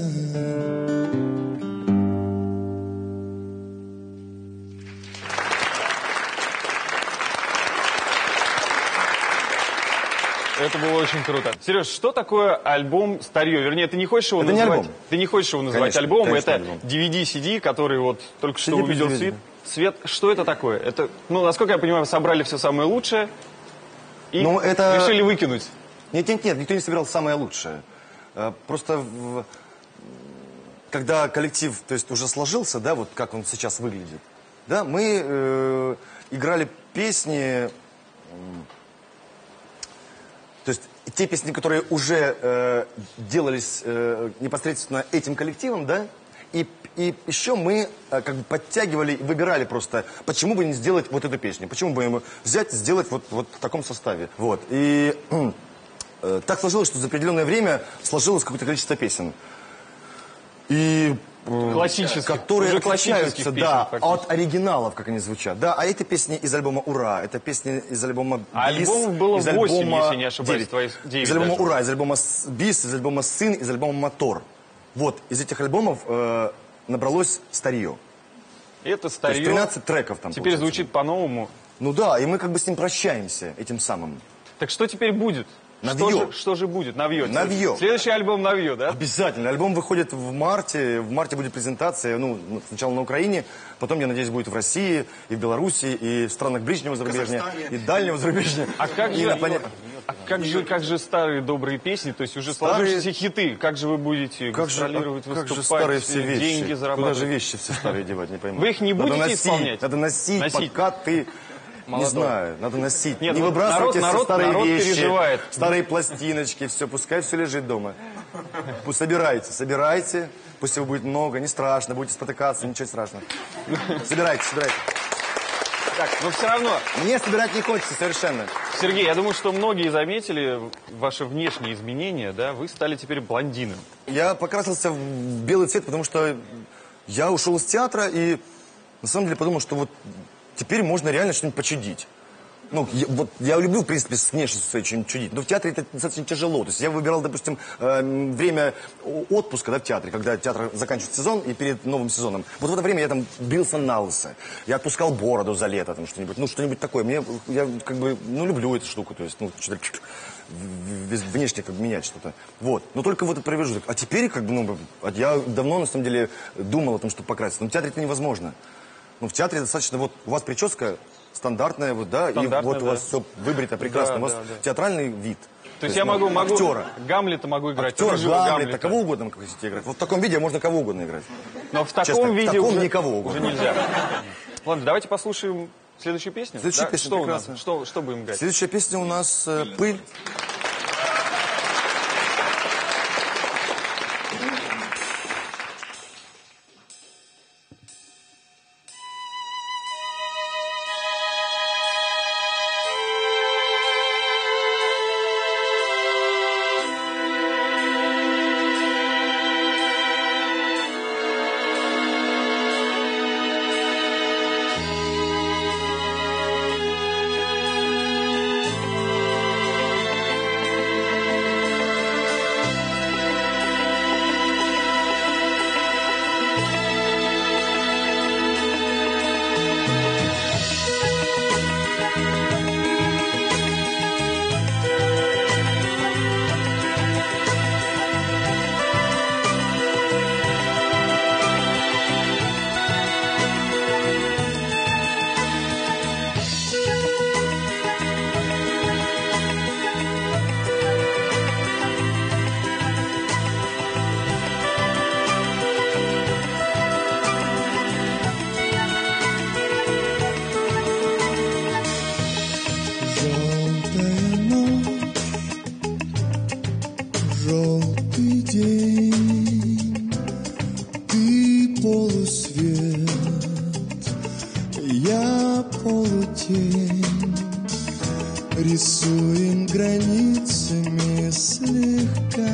Это было очень круто. Сереж, что такое альбом «Старье»? Вернее, ты не хочешь его Это называть? не альбом. Ты не хочешь его называть Конечно, альбомом, конечно, это альбом. DVD, CD, который вот только что CD увидел плюс DVD. свет. Что это такое? Это, ну, насколько я понимаю, собрали все самое лучшее и Ну, это- решили выкинуть. Нет, никто не собирал самое лучшее. Просто когда коллектив, то есть, уже сложился, да, вот как он сейчас выглядит, да, мы играли песни, то есть те песни, которые уже делались непосредственно этим коллективом, да, и еще мы как бы подтягивали, выбирали просто, почему бы не сделать вот эту песню, почему бы ему взять, сделать вот в таком составе. Вот. И так сложилось, что за определенное время сложилось какое-то количество песен. И Классических, которые уже классических отличаются, песен, да, фактически. от оригиналов, как они звучат. Да, а эти песни из альбома «Ура», это песни из альбома «Бис», А альбомов было из 8, альбома если не ошибаюсь, 9. 9 из альбома даже. «Ура», из альбома «Бис», из альбома «Сын», из альбома «Мотор». Вот, из этих альбомов набралось «Старье». Это То есть «Старье». 13 треков там. Теперь получается. звучит по-новому. Ну да, и мы как бы с ним прощаемся этим самым. Так что теперь будет? Навье. Что же будет? Навье. Навье. Следующий альбом «Навье», да? Обязательно. Альбом выходит в марте. В марте будет презентация, ну, сначала на Украине, потом, я надеюсь, будет в России, и в Беларуси, и в странах ближнего зарубежья, и дальнего зарубежья. А как И же, как же старые добрые песни, то есть уже Старые- сложившиеся хиты, как же вы будете гастролировать, как же выступать, старые все вещи? деньги Куда зарабатывать? же вещи все старые девать, не пойму. Вы их не будете надо носить, исполнять? Надо носить, пока ты... Молодой. Не знаю, надо носить. Нет, не ну, выбрасывайте все народ старые вещи, переживает. старые пластиночки, все, пускай все лежит дома. Пусть собирайте. Пусть его будет много, не страшно, будете спотыкаться, ничего страшного. Собирайте. Так, но все равно, Мне собирать не хочется совершенно. Сергей, я думаю, что многие заметили ваши внешние изменения, да? Вы стали теперь блондином. Я покрасился в белый цвет, потому что я ушел из театра и на самом деле подумал, что вот теперь можно реально что-нибудь почудить. Ну, я люблю, в принципе, с внешностью своей что-нибудь чудить, но в театре это достаточно тяжело. То есть я выбирал, допустим, время отпуска, да, в театре, когда театр заканчивает сезон и перед новым сезоном. Вот в это время я там брился на лысо, я отпускал бороду за лето, там что-нибудь, ну, что-нибудь такое. Я как бы, ну, люблю эту штуку, то есть, ну, что-то внешне как бы менять что-то. Вот. Но только вот это промежуток. А теперь, как бы, ну, я давно, на самом деле, думал о том, чтобы покраситься. Но в театре это невозможно. Ну, в театре достаточно, вот, у вас прическа стандартная, вот, да, и вот у вас все выбрито прекрасно. Да, у вас да. театральный вид. То есть я могу актера. Гамлета могу играть. Актера, рыжего Гамлета, кого угодно как хотите играть. Вот в таком виде можно кого угодно играть. Но в таком Честно, в виде таком уже, никого уже угодно. нельзя. Ладно, давайте послушаем следующую песню. Следующая Да? песня Что у нас? прекрасна. Что будем играть? Следующая песня у нас «Пыль». Желтая ночь, желтый день, ты полусвет, я полутень, рисуем границами слегка.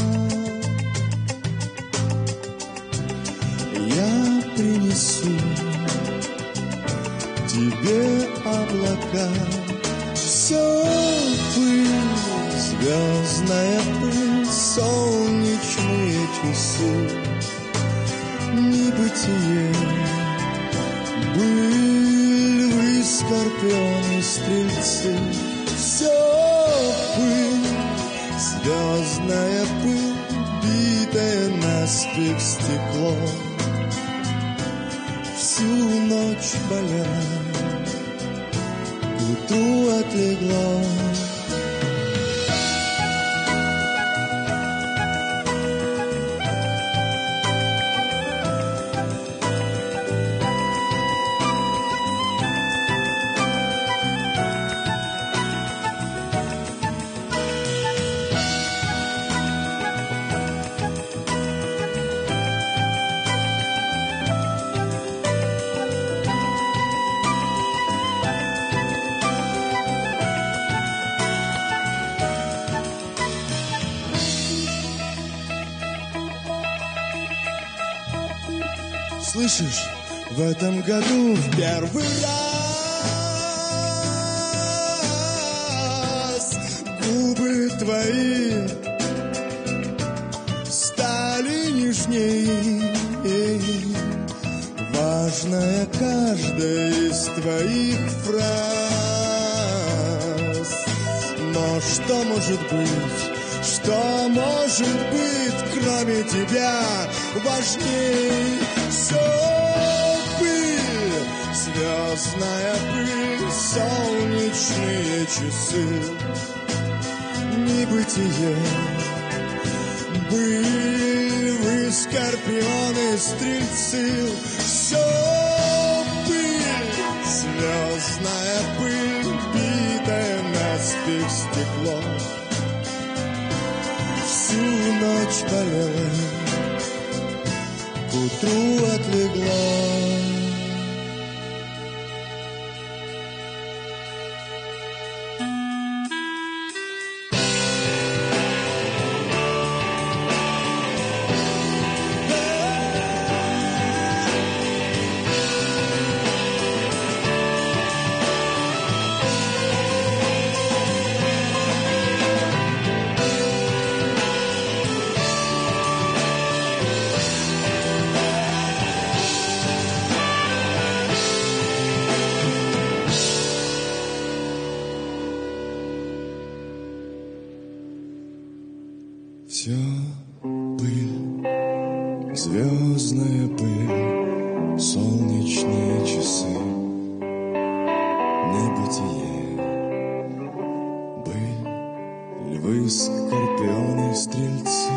Я принесу тебе облака. Все пыль, звездная пыль, солнечные часы. часы, небытие. Быль вы, скорпионы, стрельцы, все пыль, звездная пыль, битое наспех стекло. Всю ночь болело, к утру отлегло. Слышишь, в этом году в первый раз губы твои стали нежней. Важная каждая из твоих фраз. Но что может быть? Что может быть, кроме тебя, важней? Все пыль, звездная пыль, солнечные часы, небытие. Быль вы, скорпионы, стрельцы, все пыль, звездная пыль, битое наспех стекло. Всю ночь болела, к утру отлегла. Все пыль, звездная пыль, солнечные часы, небытие. Быль, львы, скорпионы, стрельцы.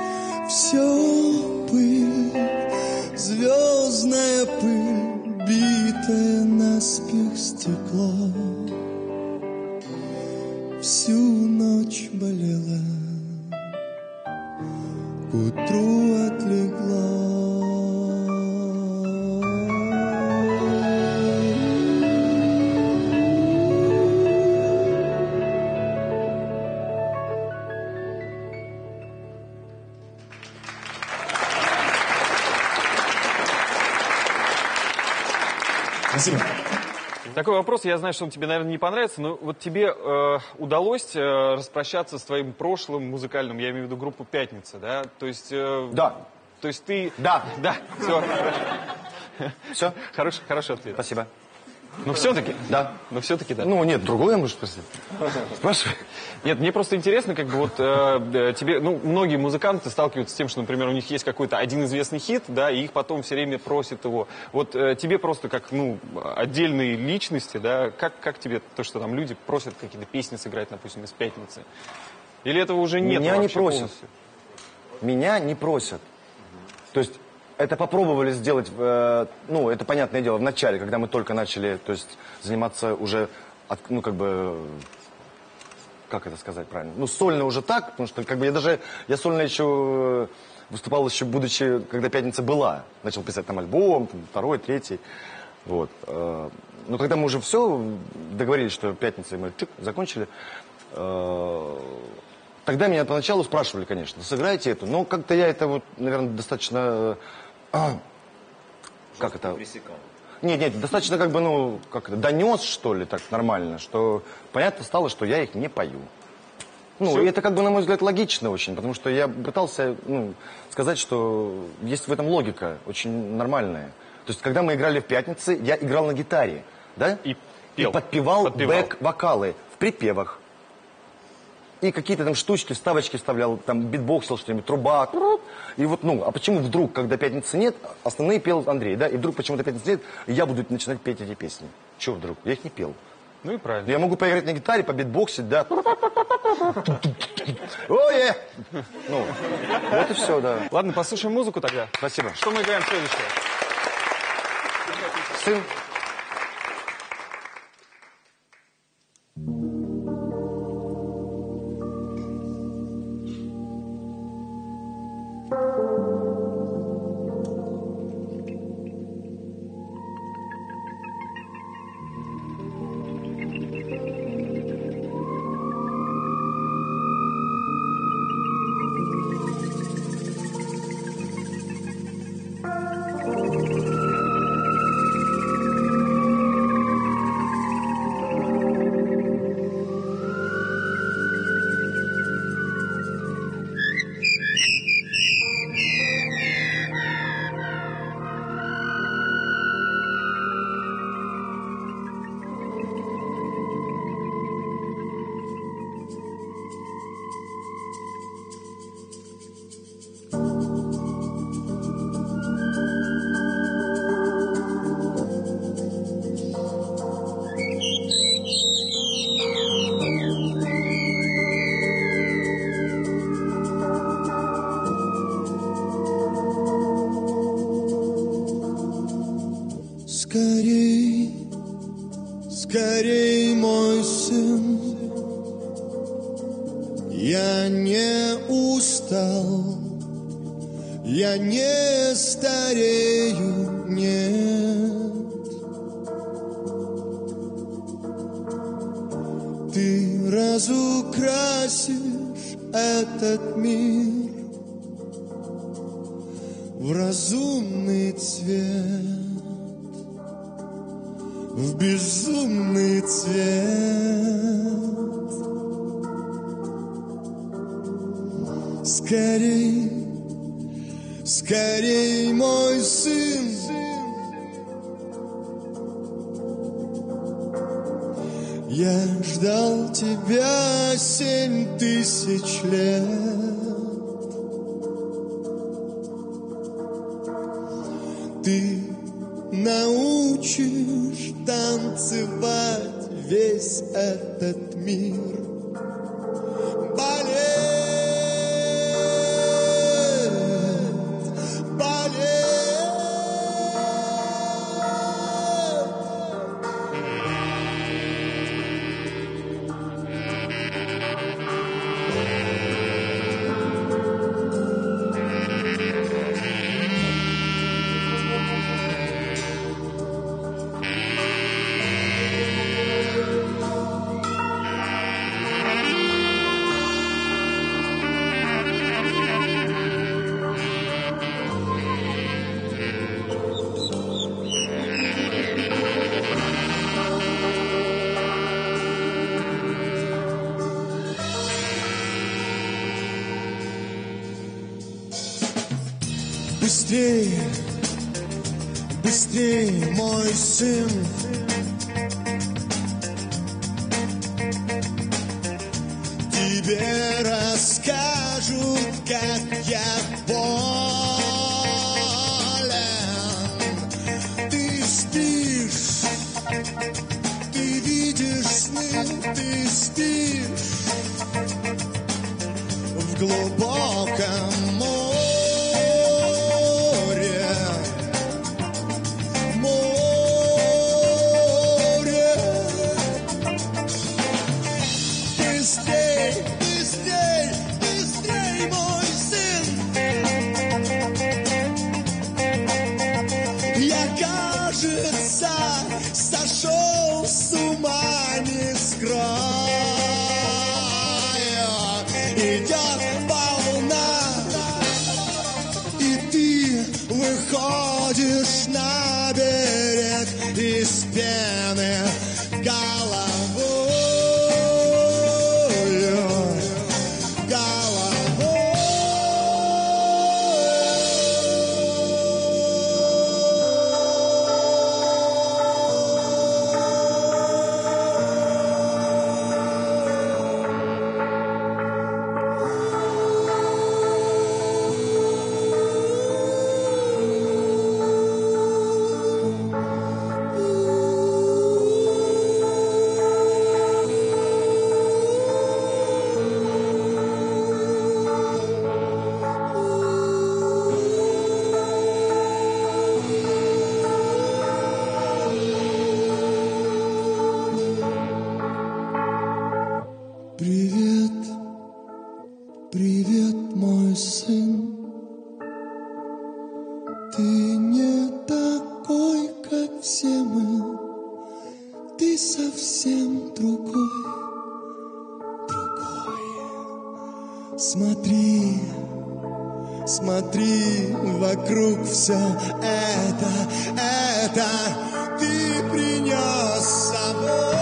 Все пыль, звездная пыль, битое наспех стекло. Всю ночь болела, к утру отлегла. Спасибо. Такой вопрос, я знаю, что он тебе, наверное, не понравится, но вот тебе удалось распрощаться с твоим прошлым музыкальным, я имею в виду группу «Пятница», да? То есть... Да. То есть ты... Да. Да, все. Все? Хороший ответ. Спасибо. Но все-таки? Да. Но все-таки да. Ну, нет, другое, может, спросить. Спрашивай. Нет, мне просто интересно, как бы вот тебе, ну, многие музыканты сталкиваются с тем, что, например, у них есть какой-то один известный хит, да, и их потом все время просят его. Вот тебе просто как, ну, отдельные личности, да, как тебе то, что там люди просят какие-то песни сыграть, допустим, из «Пятницы»? Или этого уже нет? Меня не просят. Полностью? Меня не просят. То есть это попробовали сделать, ну, это понятное дело, в начале, когда мы только начали, то есть заниматься уже, ну, как бы, как это сказать правильно? Ну, сольно уже так, потому что, как бы, я сольно еще выступал еще, будучи, когда «Пятница» была. Начал писать там альбом, там, второй, третий, вот. Но когда мы уже все договорились, что «Пятница», мы закончили, тогда меня поначалу спрашивали, конечно, сыграйте эту, но как-то я это вот, наверное, достаточно, как это? Пресекал. Нет, достаточно как бы, ну, как это, донес, что ли, так нормально, что понятно стало, что я их не пою. Ну, и это как бы, на мой взгляд, логично очень, потому что я пытался сказать, что есть в этом логика очень нормальная. То есть, когда мы играли в «Пятнице», я играл на гитаре, да? И пел. И подпевал бэк-вокалы в припевах. И какие-то там штучки, вставочки вставлял, там битбоксил что-нибудь, труба. И вот, а почему вдруг, когда «Пятницы» нет, основные пел Андрей, да? И вдруг почему-то «Пятницы» нет, я буду начинать петь эти песни. Чего вдруг? Я их не пел. Ну и правильно. Я могу поиграть на гитаре, побитбоксить, да. Ой! Вот и все, да. Ладно, послушаем музыку тогда. Спасибо. Что мы играем следующее? Сын. Скорей, скорей, мой сын, я не устал, я не старею, нет. Ты разукрасишь этот мир в разумный цвет, в безумный цвет. Скорей, скорей, мой сын, я ждал тебя 7000 лет. Ты научишь танцевать весь этот мир. Балет, балет. Быстрее, быстрее, мой сын, тебе расскажут, как я болен. Ты спишь, ты видишь сны, ты спишь в глубоком море. Сошел с ума не с края, идет волна, и ты выходишь на берег из пены головою. Ты не такой, как все мы, ты совсем другой. Смотри, смотри, вокруг все это ты принес с собой.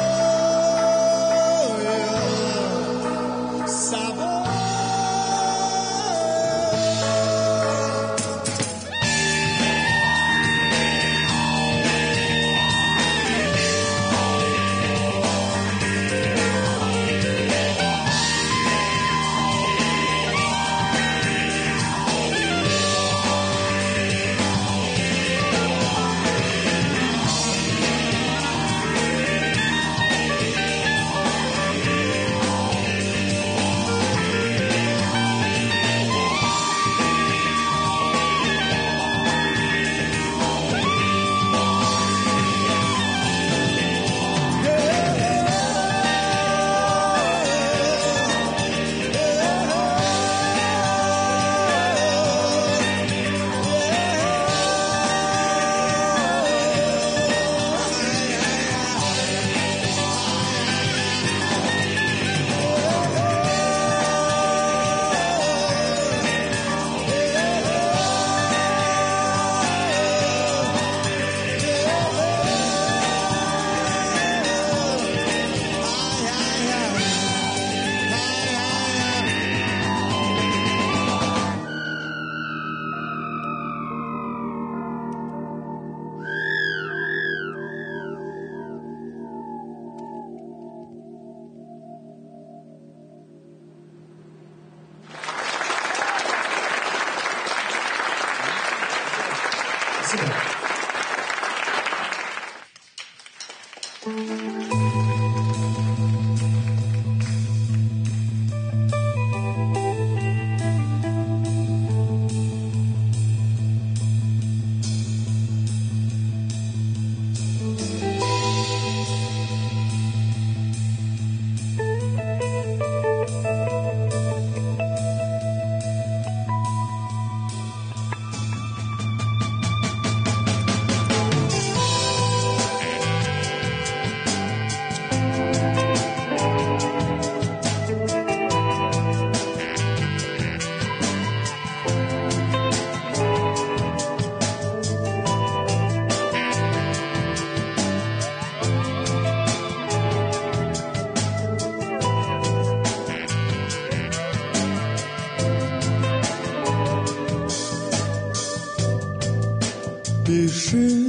Пиши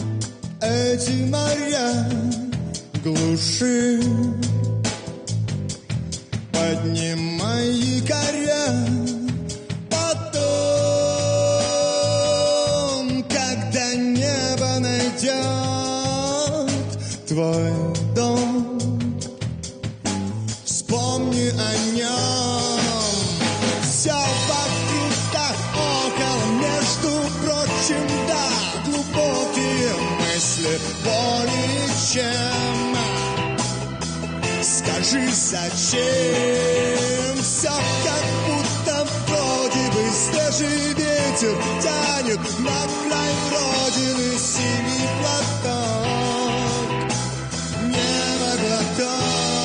эти моря глуши, поднимай якоря. Потом, когда небо найдет твой дом, вспомни о нем. Все вокруг да около, между прочим, да, глубокие мысли более чем. Скажи, зачем? Все как будто вроде бы свежий ветер тянет на край родины синий платок, небо глоток.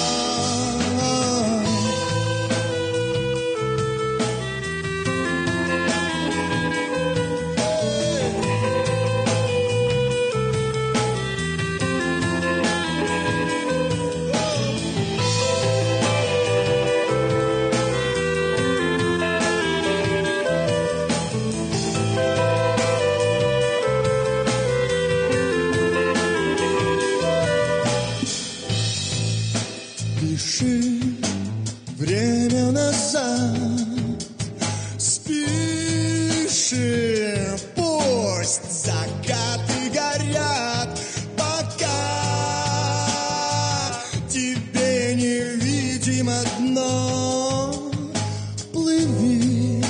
Пиши время назад, спеши, пусть закаты горят, пока тебе невидимо дно. Плыви,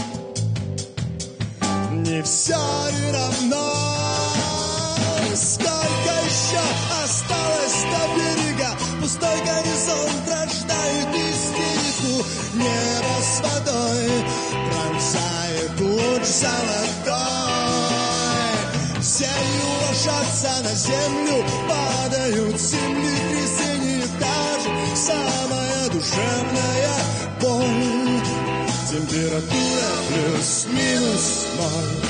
не все ли равно, сколько еще осталось до берега. Пустой горизонт рождает истерику, небо с водой пронзает луч золотой. целью ложатся на землю, падают с земли трясения, даже самая душевная боль. Температура плюс-минус 0.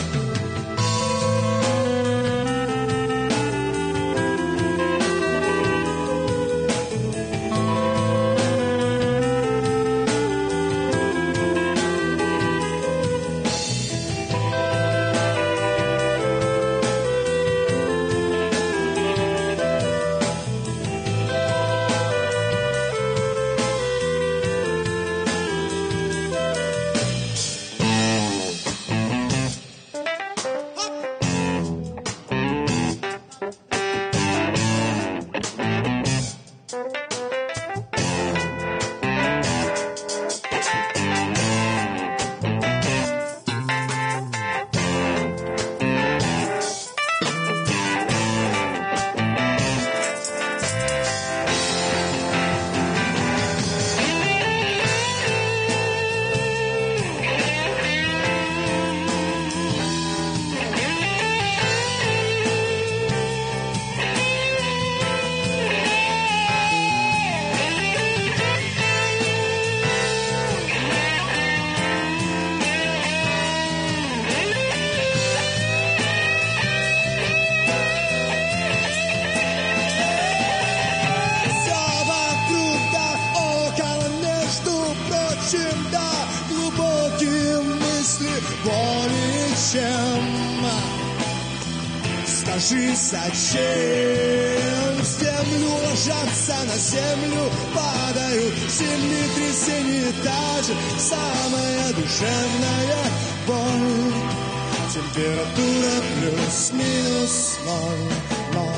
Скажи, зачем в землю ложатся на землю, падают землетрясения, та же самая душевная боль. Температура плюс-минус 0, 0, 0,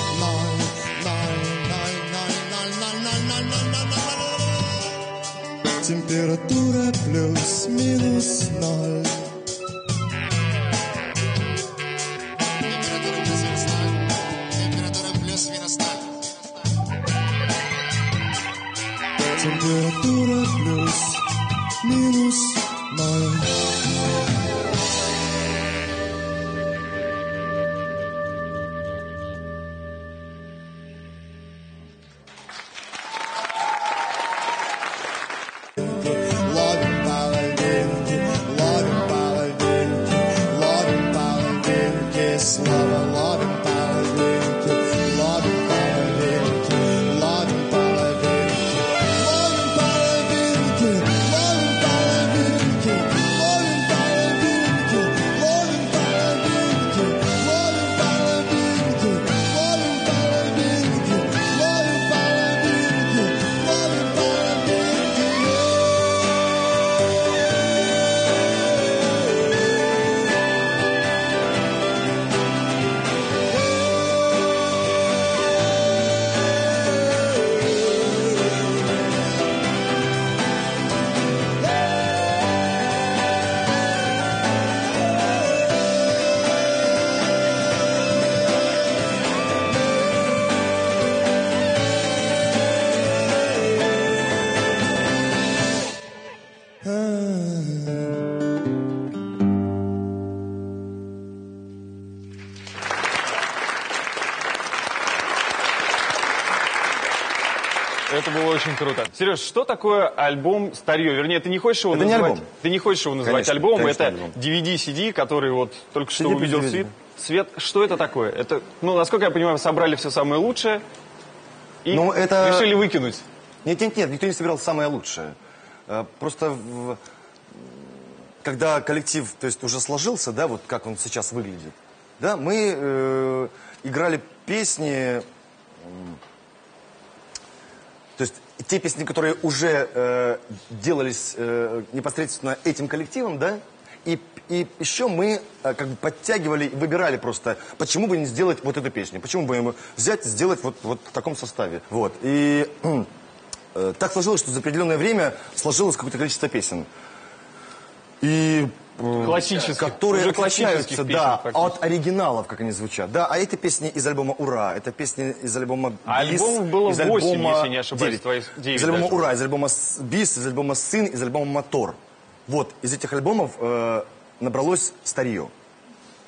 0, 0, 0, 0, 0, 0, 0, 0, 0, 0. Температура плюс-минус 0. Температура плюс-минус 0. Это было очень круто. Сереж, что такое альбом «Старье»? Вернее, ты не хочешь его это называть? Не альбом. Ты не хочешь его называть Конечно, альбомом. конечно, это альбом. DVD-CD, который вот только что CD увидел DVD. свет. Что это такое? Это, ну, насколько я понимаю, собрали все самое лучшее и Ну, это... решили выкинуть. Нет, никто не собирал самое лучшее. Просто когда коллектив, то есть, уже сложился, да, вот как он сейчас выглядит, да, мы играли песни, то есть те песни, которые уже делались непосредственно этим коллективом, да, и еще мы как бы подтягивали, выбирали просто, почему бы не сделать вот эту песню, почему бы его взять и сделать вот в таком составе. Вот. И так сложилось, что за определенное время сложилось какое-то количество песен. И Классических, которые уже отличаются, классических да, песен, от оригиналов, как они звучат. Да, а эти песни из альбома «Ура», это песни из альбома «Бис». А альбомов было из 8, альбома если не ошибаюсь, 9. Из альбома даже. «Ура», из альбома «Бис», из альбома «Сын», из альбома «Мотор». Вот, из этих альбомов набралось «Старье».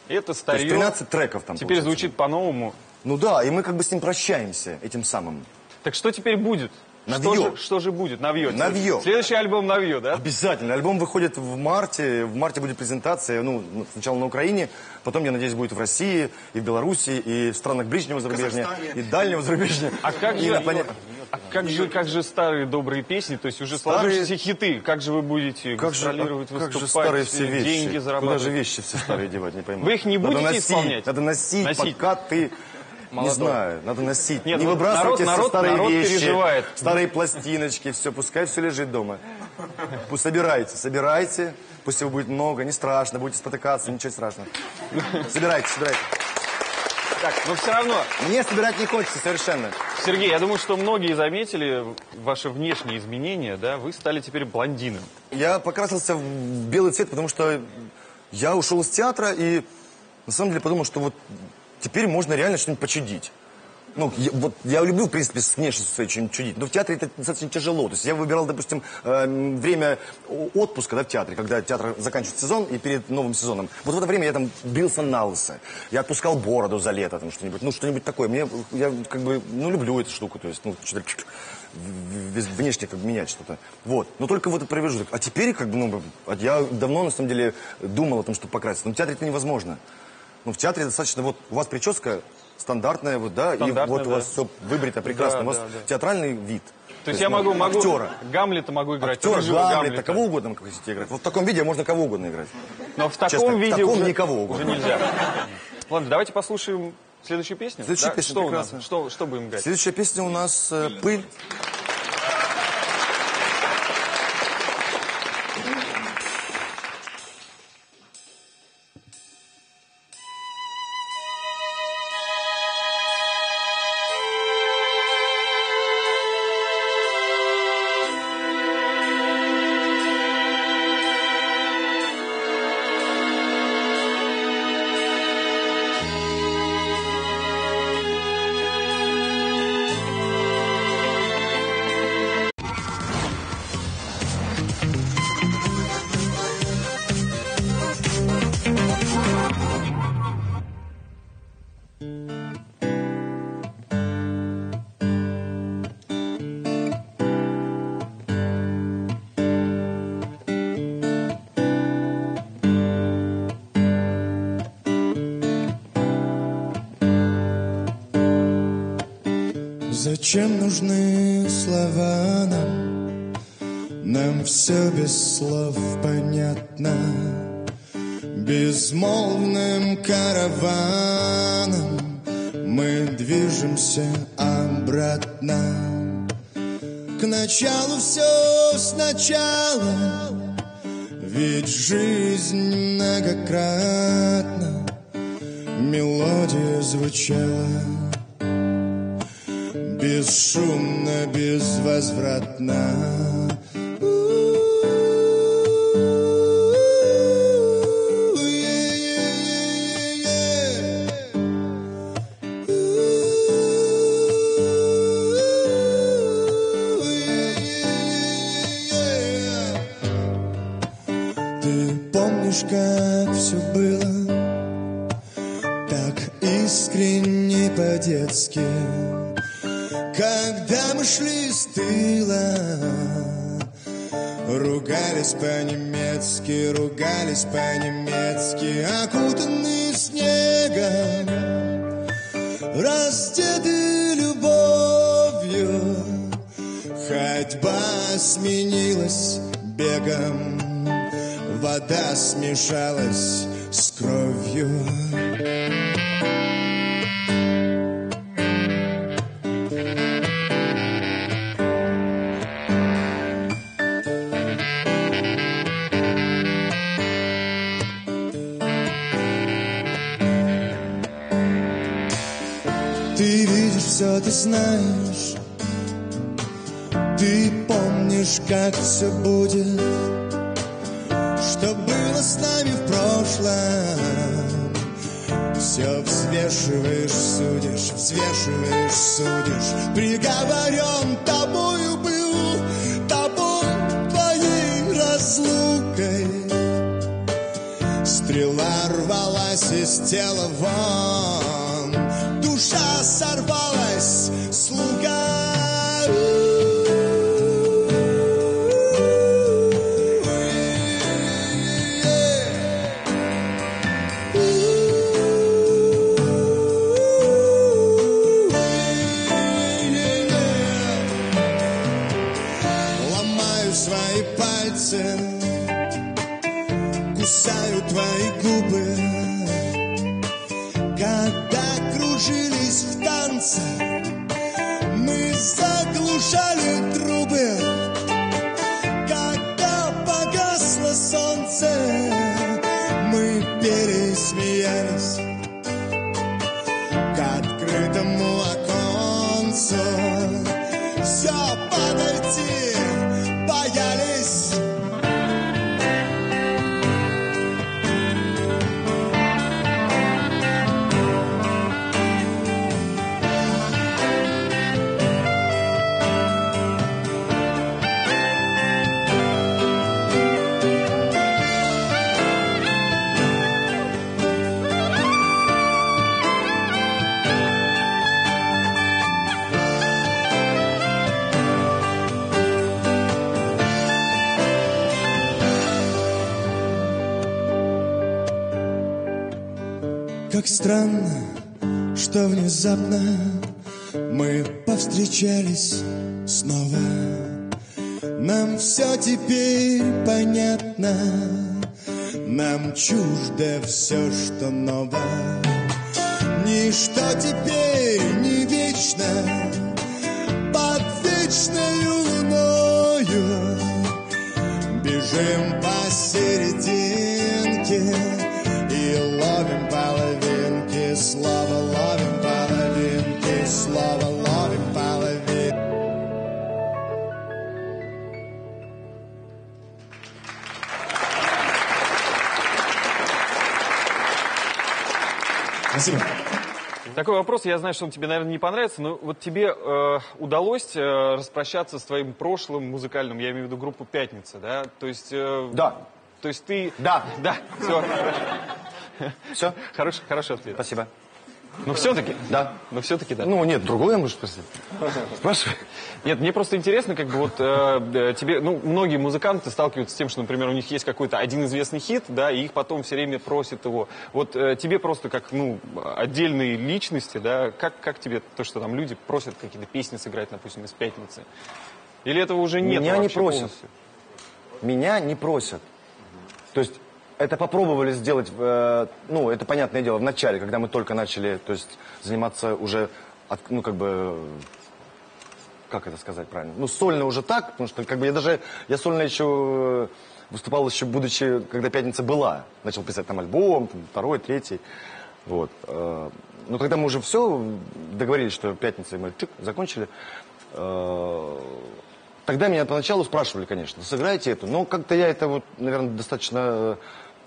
Это То есть старье. 13 треков там. Теперь получается. звучит по-новому. Ну да, и мы как бы с ним прощаемся этим самым. Так что теперь будет? Навье. Что же будет? Навье. Навье. Следующий альбом Навье, да? Обязательно. Альбом выходит в марте. В марте будет презентация. Ну, сначала на Украине, потом, я надеюсь, будет в России, и в Беларуси, и в странах ближнего зарубежья, и дальнего зарубежья. А как И же, как же старые добрые песни, то есть уже сложившиеся хиты, как же вы будете гастролировать, как же выступать, старые все вещи? деньги Куда зарабатывать? же вещи все старые девать, не пойму. Вы их не будете Надо носить, исполнять? Надо носить, пока ты... Не знаю, надо носить. Нет, не ну, выбрасывайте все старые народ вещи, переживает. старые пластиночки, все, пускай все лежит дома. Пусть собирайте, пусть его будет много, не страшно, будете спотыкаться, ничего страшного. Собирайте. Так, но все равно, Мне собирать не хочется совершенно. Сергей, я думаю, что многие заметили ваши внешние изменения, да? Вы стали теперь блондином. Я покрасился в белый цвет, потому что я ушел из театра и на самом деле подумал, что вот теперь можно реально что-нибудь почудить. Ну, я люблю, в принципе, с внешностью своей что-нибудь чудить, но в театре это достаточно тяжело. То есть я выбирал, допустим, время отпуска, да, в театре, когда театр заканчивает сезон и перед новым сезоном. Вот в это время я там брился на лысо, я отпускал бороду за лето, там что-нибудь, ну, что-нибудь такое. Я как бы, ну, люблю эту штуку, то есть, ну, что-то внешне как бы менять что-то. Вот. Но только вот это промежуток. А теперь, как бы, ну, я давно, на самом деле, думал о том, чтобы покраситься. Но в театре это невозможно. Ну, в театре достаточно, вот, у вас прическа стандартная, вот, да, и вот у вас все выбрито прекрасно. Да, у вас да. театральный вид. То есть я могу актера. Гамлета могу играть. Актера, рыжего Гамлета, кого угодно как хотите играть. Вот в таком виде можно кого угодно играть. Но в таком Честно, виде в таком уже, никого уже угодно. нельзя. Ладно, давайте послушаем следующую песню. Следующая песня что у нас? прекрасна. Что будем играть? Следующая песня у нас «Пыль». Зачем нужны слова нам? Нам все без слов понятно. Безмолвным караваном мы движемся обратно. К началу все сначала, ведь жизнь многократно мелодия звучала. Бесшумно, безвозвратно. Ты помнишь, как все было так искренне по-детски? Когда мы шли с тыла, ругались по-немецки, окутанные снегом, раздеты любовью. Ходьба сменилась бегом, вода смешалась с кровью. Ты видишь все, ты знаешь, ты помнишь, как все будет, что было с нами в прошлом. Все взвешиваешь, судишь, приговорен тобою был, тобой твоей разлукой. Стрела рвалась вырвалась из тела вон, душа сорвалась с луга. Ломаю свои пальцы, кусаю твои губы, когда кружились в танце, мы заглушали трубы, когда погасло солнце, мы пересмеялись к открытому оконцу, все подойти боялись. Как странно, что внезапно мы повстречались снова. Нам все теперь понятно, нам чуждо все, что ново. Ничто теперь не вечно, под вечною луною бежим посерединке и ловим половинки, слова ловим половинки, слова ловим половинки. Спасибо. Такой вопрос, я знаю, что он тебе, наверное, не понравится, но вот тебе удалось распрощаться с твоим прошлым музыкальным, я имею в виду группу «Пятница», да? То есть... Да. То есть ты... Да. Да, все. Все? Хороший ответ. Спасибо. Но все-таки? Да. Но все-таки да. Ну, нет, другое можешь спросить. Спрашивай. Нет, мне просто интересно, как бы вот тебе, ну, многие музыканты сталкиваются с тем, что, например, у них есть какой-то один известный хит, да, и их потом все время просят его. Вот тебе просто как, ну, отдельные личности, да, как тебе то, что там люди просят какие-то песни сыграть, допустим, из «Пятницы»? Или этого уже нет? Меня не вообще просят. полностью? Меня не просят. То есть это попробовали сделать, ну, это понятное дело, в начале, когда мы только начали, то есть заниматься уже, ну, как бы, как это сказать правильно? Ну, сольно уже так, потому что, как бы, я сольно еще выступал еще, будучи, когда «Пятница» была. Начал писать там альбом, там, второй, третий, вот. Но когда мы уже все договорились, что «Пятница», мы чик, закончили, тогда меня поначалу спрашивали, конечно, сыграйте эту, но как-то я это вот, наверное, достаточно...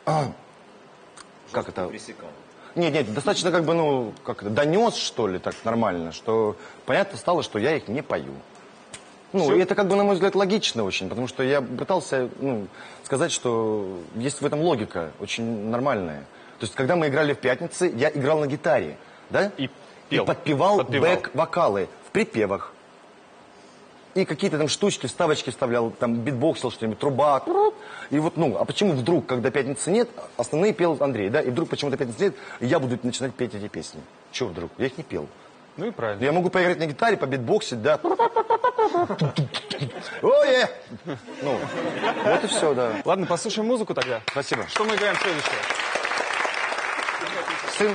как это? Нет, достаточно как бы, ну, как это, донес, что ли, так нормально, что понятно стало, что я их не пою. Ну, и это как бы, на мой взгляд, логично очень, потому что я пытался, ну, сказать, что есть в этом логика очень нормальная. То есть, когда мы играли в «Пятнице», я играл на гитаре, да? И пел. И подпевал бэк-вокалы в припевах. И какие-то там штучки, вставочки вставлял, там битбоксил что-нибудь, труба. И вот, ну, а почему вдруг, когда «Пятницы» нет, основные пел Андрей, да? И вдруг почему-то «Пятницы» нет, я буду начинать петь эти песни. Чего вдруг? Я их не пел. Ну и правильно. Я могу поиграть на гитаре, побитбоксить, да. Ой! Ну, вот и все, да. Ладно, послушаем музыку тогда. Спасибо. Что мы играем следующее? Сын.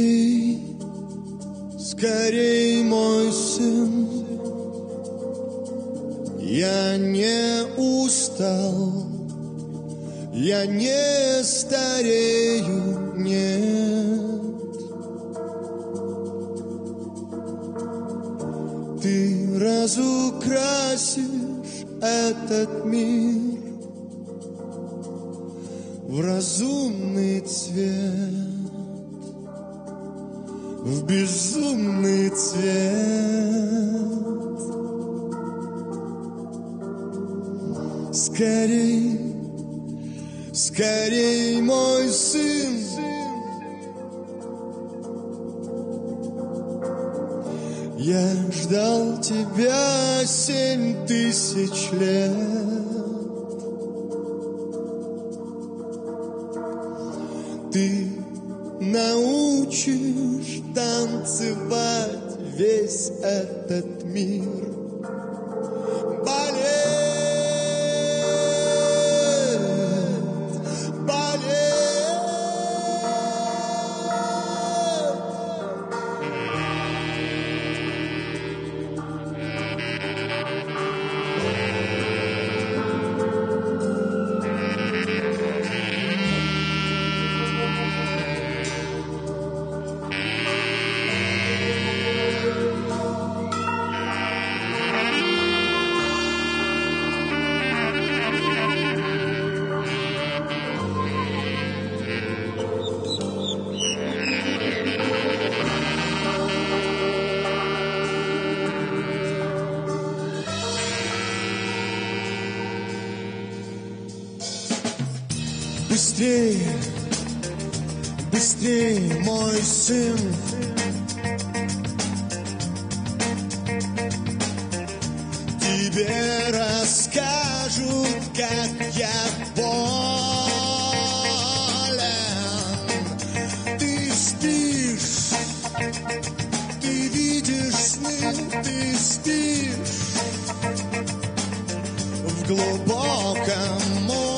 Скорей, скорей, мой сын, я не устал, я не старею, нет. Ты разукрасишь этот мир в разумный цвет, в безумный цвет. Скорей, скорей, мой сын, я ждал тебя 7000 лет. Ты научишь танцевать весь этот мир. Балет, балет. Быстрее, быстрее, мой сын, тебе расскажут, как я болен. Ты спишь, ты видишь сны, ты спишь в глубоком море.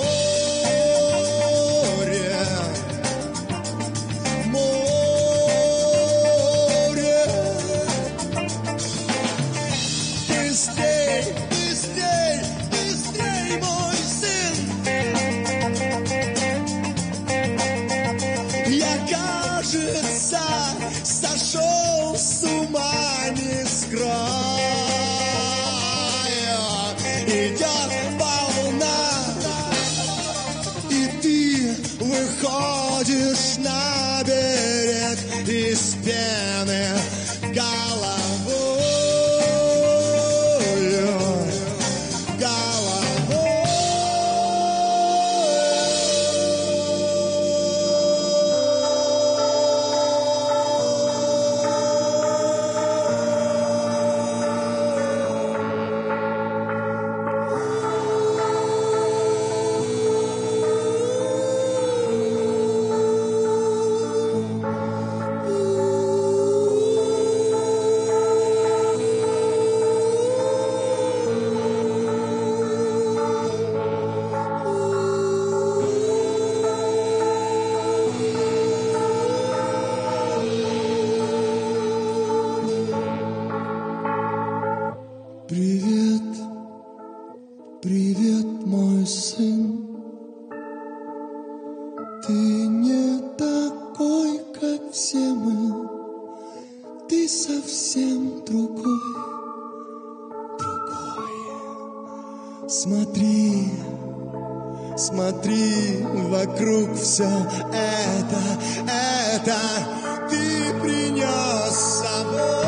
Сошел с ума не с края, идет волна, и ты выходишь на берег из пены головой. Привет, привет, мой сын. Ты не такой, как все мы. Ты совсем другой, другой. Смотри, смотри, вокруг все это ты принес с собой.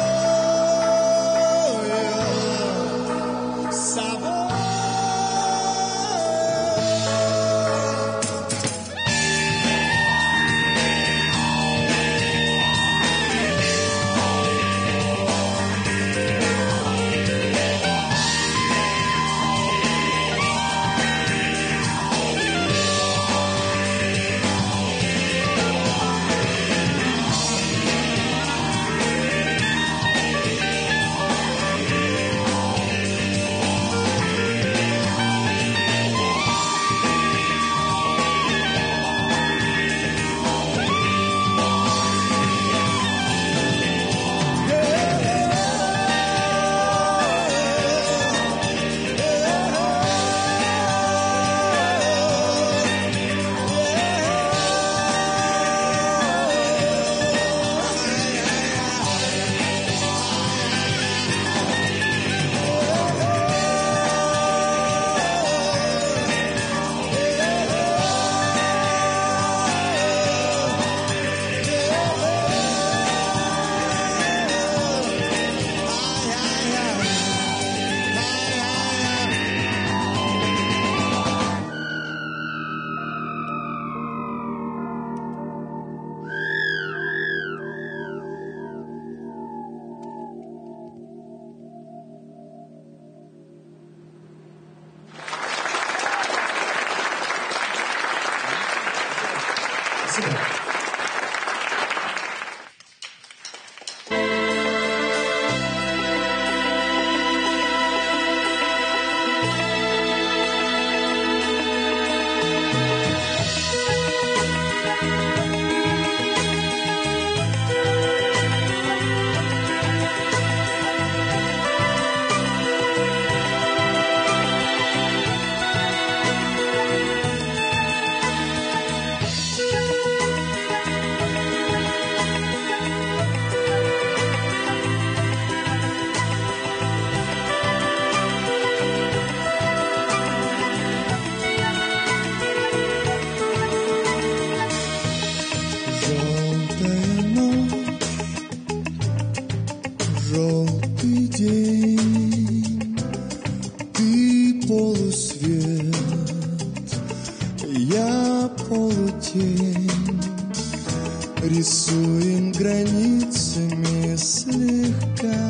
ресницами слегка.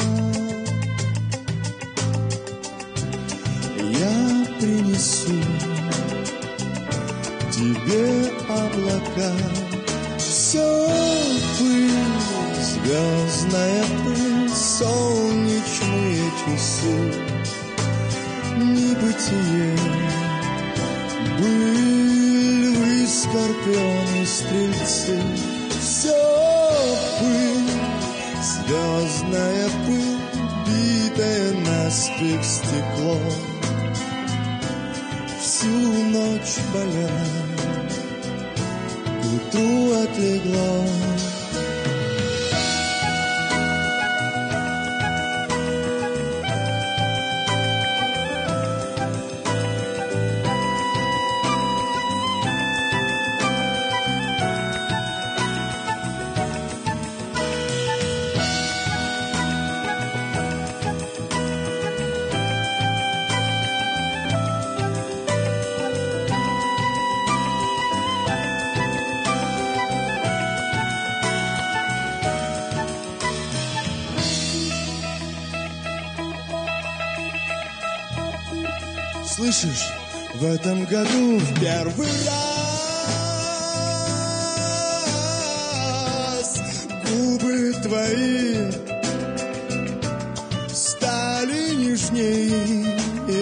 Я принесу тебе облака. Все пыль, звездная пыль, солнечные часы, небытие. Были вы, скорпионы, стрельцы. Все пыль, звездная пыль, битое наспех стекло. Всю ночь болела, к утру отлегло. Слышишь, в этом году в первый раз губы твои стали нежней.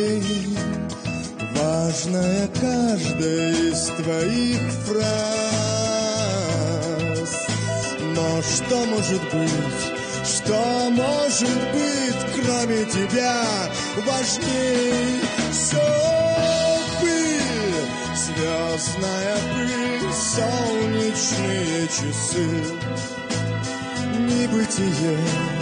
Важная каждая из твоих фраз. Но что может быть? Что может быть, кроме тебя, важней? Все пыль, звездная пыль, солнечные часы, небытие.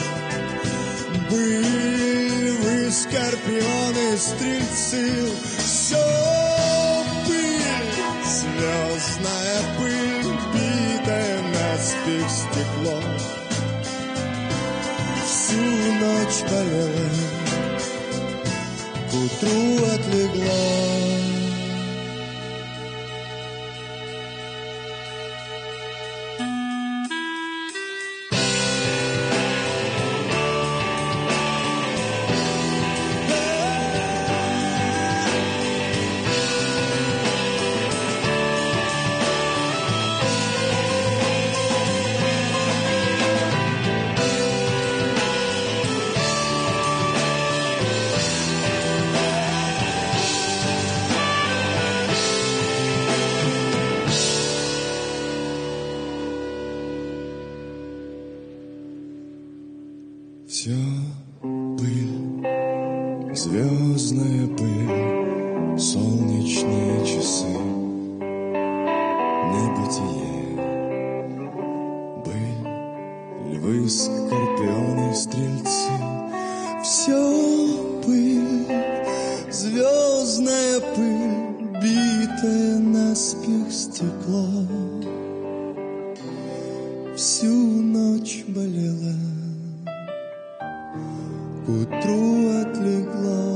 Были вы, скорпионы, стрельцы. Все пыль, звездная пыль, битое наспех стекло. Всю ночь болела, к утру отлегла. Все пыль, звездная пыль, солнечные часы, небытие. Быль, львы, скорпионы, стрельцы. Все пыль, звездная пыль, битое наспех стекло. Всю ночь болела, к утру отлегла.